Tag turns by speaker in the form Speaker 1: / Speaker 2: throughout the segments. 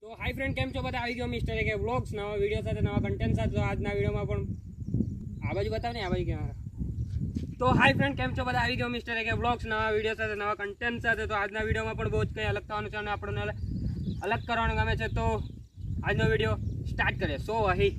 Speaker 1: तो hi friend केम छो बधा आई गयो मिस्टर के व्लॉग्स नवा वीडियो साथे नवा कंटेंट साथे। तो આજના વિડિયોમાં પણ આ બાજુ બતાવ ને આ બાજુ કેમેરા। तो हाई फ्रेंड केम छो बधा आई गयो मिस्टर के व्लॉग्स नवा वीडियो साथे नवा कंटेंट साथे। तो આજના વિડિયોમાં પણ બહુ જ કંઈ અલગ થવાનું છે અને આપણને અલગ કરવાનું ગમે છે। તો આજનો વિડિયો સ્ટાર્ટ કરીએ। સો અહીં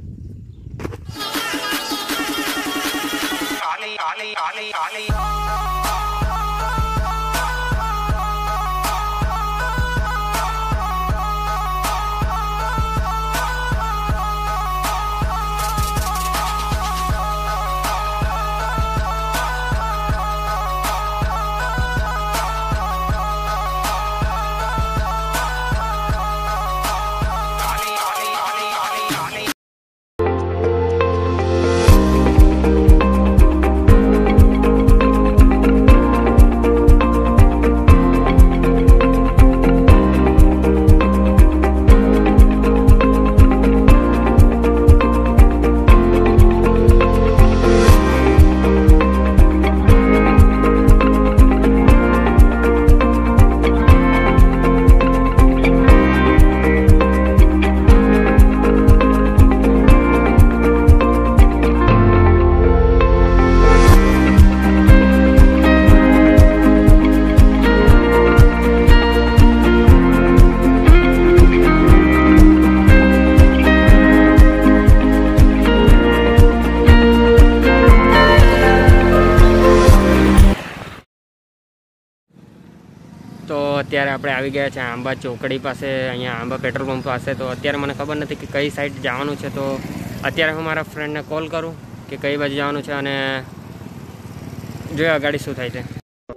Speaker 1: तो अत्यारे आपणे आवी गया छे आंबा चोकड़ी पासे, अहींया आंबा पेट्रोल पंप पासे। तो अत्यारे मने खबर नथी कि कई साइड जवानुं छे। तो अत्यारे हूँ मारा फ्रेंड ने कॉल करूँ कि कई बाजू जवानुं छे अने जोईए अगाड़ी शुं थाय छे।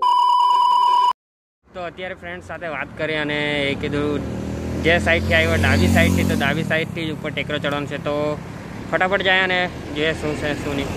Speaker 1: तो अत्यारे फ्रेंड साथे वात करी अने ए कीधुं जे साइडथी आव्यो डाबी साइडथी, तो डाबी साइडथी उपर टेकरो चढ़वानो छे। तो फटाफट जाए अने जोईए शुं छे शुं नहीं।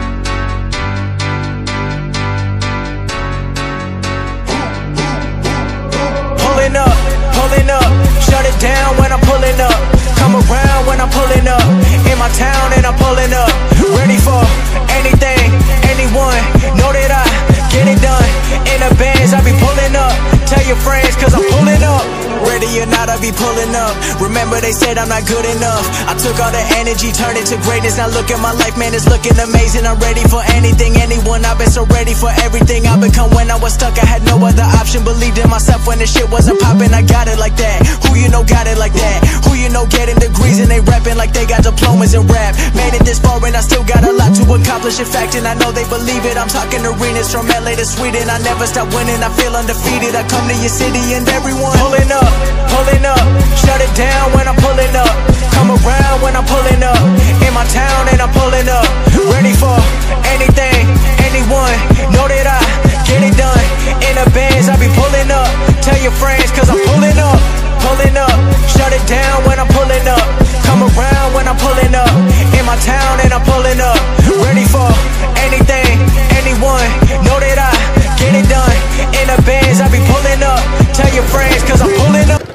Speaker 2: Pulling up, shut it down when I'm pulling up. Come around when I'm pulling up. In my town and I'm pulling up. Ready for anything, anyone. Know that I get it done. In the bands, I be pulling up. Tell your friends, cause I'm pulling up. Ready or not, I be pulling up. Remember they said I'm not good enough. I took all the energy, turned it to greatness. Now look at my life, man, it's looking amazing. I'm ready for anything, anyone. I've been so ready for everything I become. When I was stuck, I had no other option. Believed in myself when the shit wasn't popping. I got it like that. Who you know got it like that? Who you know getting degrees and they rapping like they got diplomas in rap. Made it this far and I still got a lot to accomplish. In fact, and I know they believe it. I'm talking arenas from LA to Sweden. I never stop winning, I feel undefeated. I come to your city and everyone pulling up, pulling up. Shut it down when I'm pulling up. Come around when I'm pulling up. In my town and I'm pulling up. Ready for anything, anyone. Know that I get it done. In the bands, I be pulling up. Tell your friends, cause I'm pulling up, pulling up. Shut it down when I'm pulling up. Come around when I'm pulling up. In my town and I'm pulling up. Ready for anything, anyone. Know that I get it done. In the bands, I be pulling up. Tell your friends, cause I'm pulling up.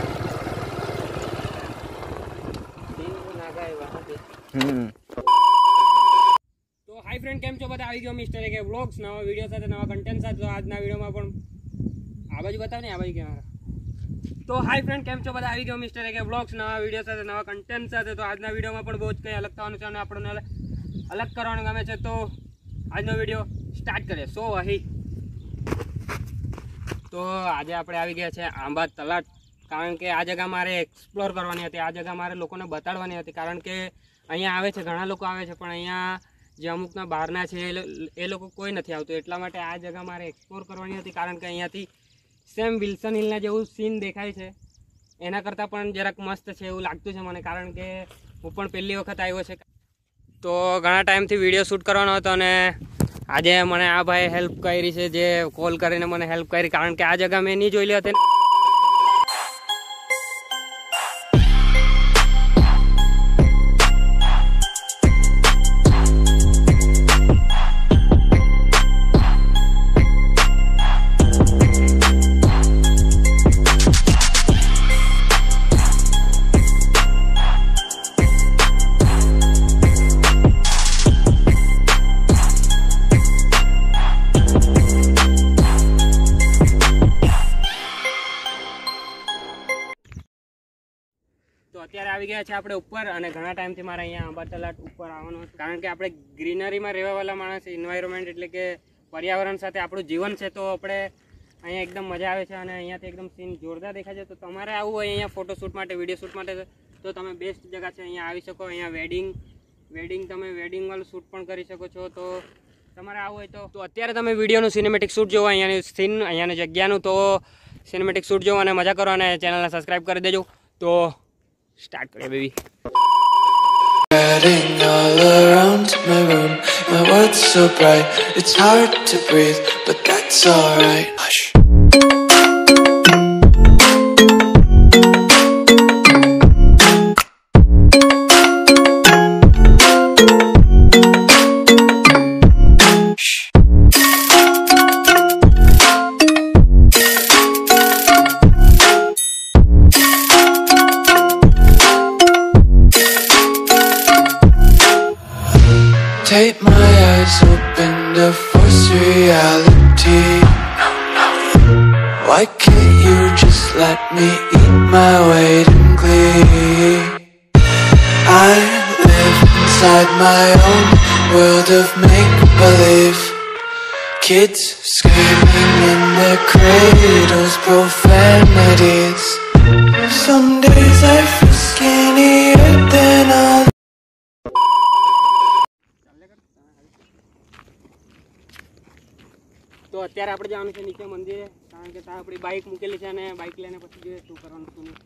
Speaker 1: तो hi friend केम छो बधा आई गयो mister के vlogs नवा video साथे नवा content साथे। तो આજના વિડિયોમાં પણ આ બાજુ બતાવ ને આ બાજુ કેમેરા। तो हाई फ्रेंड केम छो बधा आई गयो मिस्टर के व्लॉग्स नवा वीडियो साथे नवा कंटेंट साथे। तो આજના વિડિયોમાં પણ બહુ જ કંઈ અલગ થવાનું છે અને આપણને અલગ કરવાનું ગમે છે। તો આજનો વિડિયો સ્ટાર્ટ કરીએ। સો અહીં તો આજે આપણે આવી ગયા છે આંબા તલાટ, કારણ કે આ જગ્યા મારે એક્સપ્લોર કરવાની હતી। આ જગ્યા મારે લોકોને બતાડવાની હતી, કારણ કે અહીંયા આવે છે ઘણા લોકો આવે છે પણ અહીંયા જે અમુકના બહારના છે એ લોકો કોઈ નથી આવતું। એટલા માટે આ જગ્યા મારે એક્સપ્લોર કરવાની હતી, કારણ કે અહીંયાથી સેમ વિલ્સન હિલના જેવું સીન દેખાય છે, એના કરતાં પણ જરાક મસ્ત છે એવું લાગતું છે મને, કારણ કે હું પણ પહેલી વખત આવ્યો છે। તો ઘણા ટાઈમથી વિડીયો શૂટ કરવાનો હતો અને આજે મને આ ભાઈ હેલ્પ કરી છે, જે કોલ કરીને મને હેલ્પ કરી, કારણ કે આ જગ્યા મેં નહીં જોયેલી હતી। તો અત્યારે આવી ગયા છે આપણે ઉપર અને ઘણા ટાઈમથી મારે અહીંયા આંબા તલાટ ઉપર આવવાનું હતું કારણ કે આપણે ગ્રીનરીમાં રહેવાવાળા માણસ એન્વાયરમેન્ટ એટલે કે પર્યાવરણ સાથે આપણું જીવન છે તો આપણે અહીંયા એકદમ મજા આવે છે અને અહીંયાથી એકદમ સીન જોરદાર દેખાય છે તો તમારે આવવું હોય અહીંયા ફોટોશૂટ માટે વિડીયો શૂટ માટે તો તમે બેસ્ટ જગ્યા છે અહીંયા આવી શકો અહીંયા તમે વેડિંગ વાળું શૂટ પણ કરી શકો છો તો તમારે આવવું હોય તો અત્યારે તમે વિડીયોનું સિનેમેટિક શૂટ જોવો અહીંયાની સીન અહીંયાની જગ્યાનું તો સિનેમેટિક શૂટ જોવો અને મજા કરો અને ચેનલને સબસ્ક્રાઈબ કરી દેજો તો સ્ટાર્ટ કરીએ baby
Speaker 2: Spreading all around my room, my world's so bright, it's hard to breathe, but that's alright. Hush. Tape my eyes open to force reality. Why can't you just let me eat my weight in glee? I live inside my own world of make-believe. Kids screaming in their cradles, profanities. Some days I feel skinnier than others.
Speaker 1: તો અત્યારે આપણે જવાનું છે નીચે મંદિરે કારણ કે ત્યાં આપણી બાઇક મૂકેલી છે અને બાઇક લઈને પછી જોઈએ શું કરવાનું શું નહીં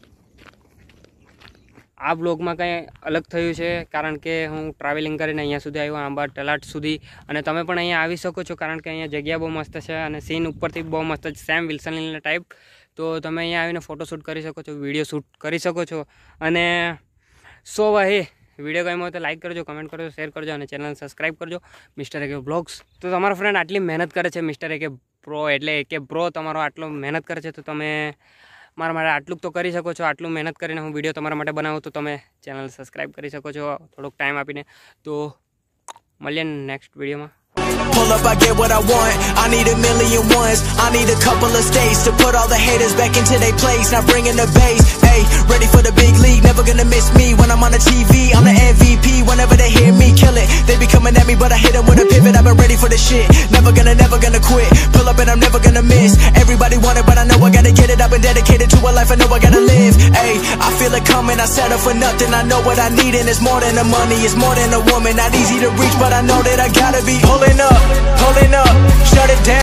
Speaker 1: આ બ્લોગમાં કંઈ અલગ થયું છે કારણ કે હું ટ્રાવેલિંગ કરીને અહીંયા સુધી આવ્યો આંબા તલાટ સુધી અને તમે પણ અહીંયા આવી શકો છો કારણ કે અહીંયા જગ્યા બહુ મસ્ત છે અને સીન ઉપરથી બહુ મસ્ત છે સેમ વિલ્સન હિલના ટાઈપ તો તમે અહીંયા આવીને ફોટોશૂટ કરી શકો છો વિડીયો શૂટ કરી શકો છો અને સો ભાઈ વિડીયો ગમ્યો હોય તો લાઈક કરજો કમેન્ટ કરજો શેર કરજો અને ચેનલ સબસ્ક્રાઈબ કરજો મિસ્ટર એકે બ્લોગ્સ તો તમારો ફ્રેન્ડ આટલી મહેનત કરે છે મિસ્ટર એકે પ્રો એટલે કે બ્રો તમારો આટલો મહેનત કરે છે તો તમે મારા માટે આટલું તો કરી શકો છો આટલું મહેનત કરીને હું વિડીયો તમારા માટે બનાવું તો તમે ચેનલ સબસ્ક્રાઈબ કરી શકો છો થોડોક ટાઈમ આપીને તો મળીએ નેક્સ્ટ વિડીયોમાં
Speaker 2: Pull up, I get what I want. I need a million ones. I need a couple of states to put all the haters back into their place. Now bringing the bass, ayy, ready for the big league. Never gonna miss me when I'm on the TV. I'm the MVP. Whenever they hear me, kill it. They be coming at me, but I hit them with a pivot. I've been ready for the shit. Never gonna quit. Pull up and I'm never gonna miss. Everybody want it, but I know I gotta get it. I've been dedicated to a life I know I gotta live. Ayy, I feel it coming. I settle for nothing. I know what I need, and it's more than the money. It's more than a woman. Not easy to reach, but I know that I gotta be pulling up, shut it down.